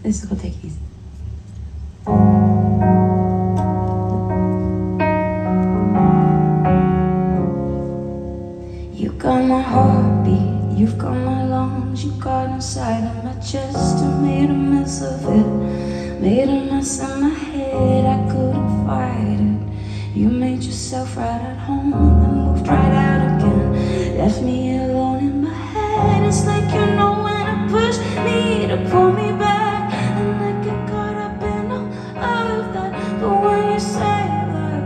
This is gonna take it easy. You got my heartbeat, you've got my lungs, you got inside of my chest and made a mess of it. Made a mess in my head, I couldn't fight it. You made yourself right at home and then moved right out again. Left me alone in my head. It's like you know when to push me, to pull me back, and I get caught up in all of that. But when you say it like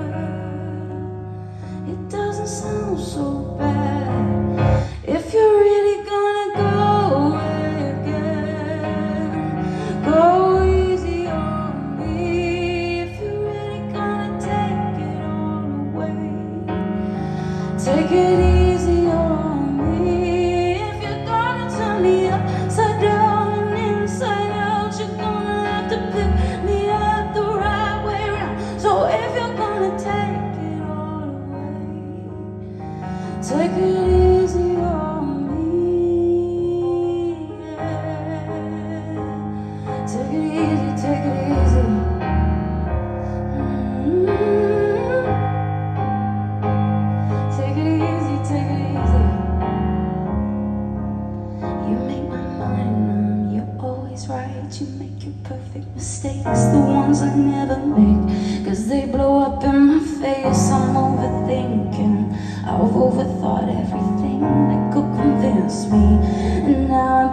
that, it doesn't sound so bad. If you're really gonna go again, go easy on me. If you're really gonna take it all away, take it easy on me. If you're gonna turn me upside down and inside out, you're gonna have to pick me up the right way round. So if you're gonna take it all away, take it easy on me, yeah. Take it easy, take it easy. Take it easy, take it easy. You make my mind numb, you're always right. You make your perfect mistakes, the ones I never make, 'cause they blow up in my face. I'm overthinking, I've overthought everything that could convince me, and now I'm